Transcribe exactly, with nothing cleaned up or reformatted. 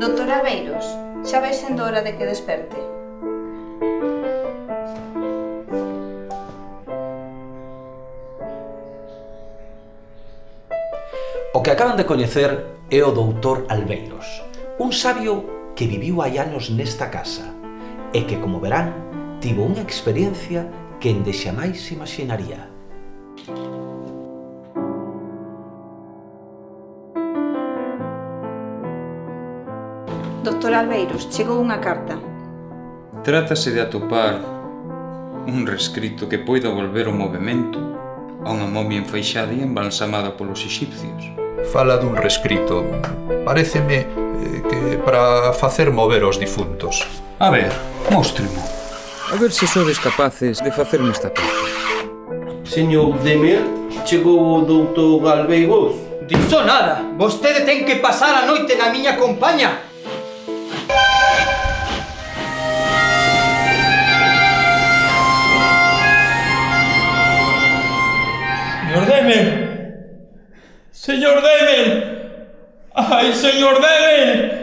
Doutor Albeiros, xa vai sendo hora de que desperte. O que acaban de coñecer é o doutor Albeiros, un sabio que viviu hai anos nesta casa e que, como verán, tivo unha experiencia que ende xamais imaxinaría. Doutor Albeiros, chegou unha carta. Trátase de atopar un rescrito que poida volver o movimento a unha momia enfaixada e embalsamada polos exipcios. Fala dun rescrito. Paréceme que para facer mover os difuntos. A ver, móstremo. A ver se sodes capaces de facerme esta parte. Señor Demir, chegou o doutor Albeiros. Diso nada! Vostede ten que pasar a noite na miña compaña! Señor Demir! Señor Demir! Ai, señor Demir!